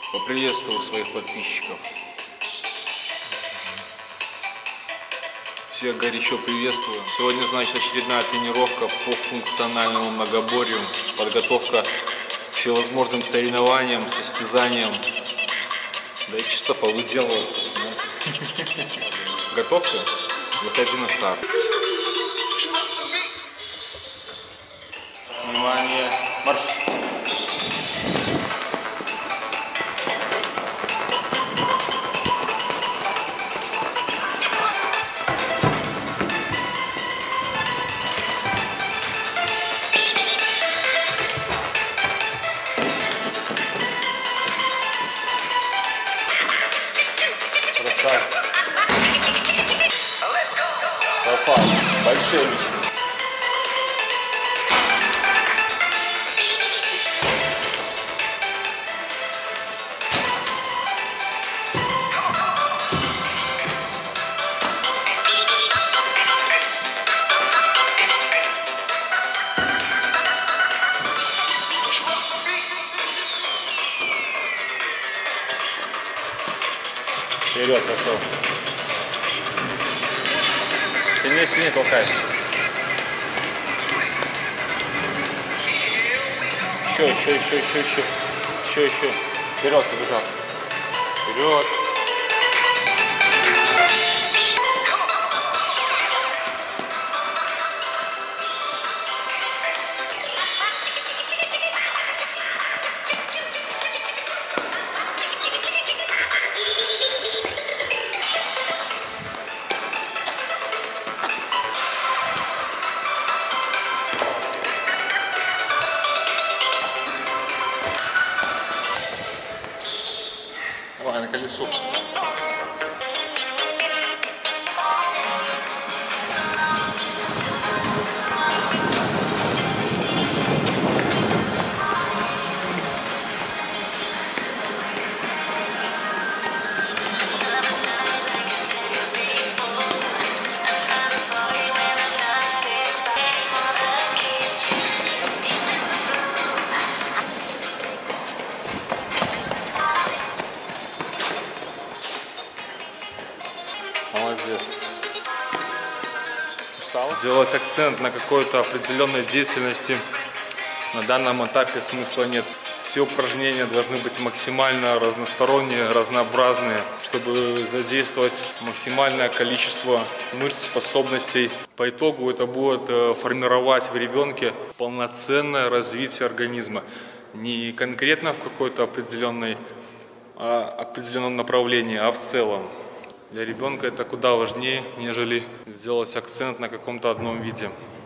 Поприветствую своих подписчиков. Всех горячо приветствую. Сегодня, значит, очередная тренировка по функциональному многоборью. Подготовка к всевозможным соревнованиям, состязаниям. Да и чисто повыделываться. Готов ты? Выходи на старт. Внимание, марш! Красава. Попал. Большой мячи. Вперед, пошел. Сильнее, сильнее толкай. Еще. Вперед, побежал. Вперед. Давай на колесо. Молодец. Сделать акцент на какой-то определенной деятельности на данном этапе смысла нет. Все упражнения должны быть максимально разносторонние, разнообразные, чтобы задействовать максимальное количество мышц, способностей. По итогу это будет формировать в ребенке полноценное развитие организма. Не конкретно в какой-то определенном направлении, а в целом. Для ребенка это куда важнее, нежели сделать акцент на каком-то одном виде.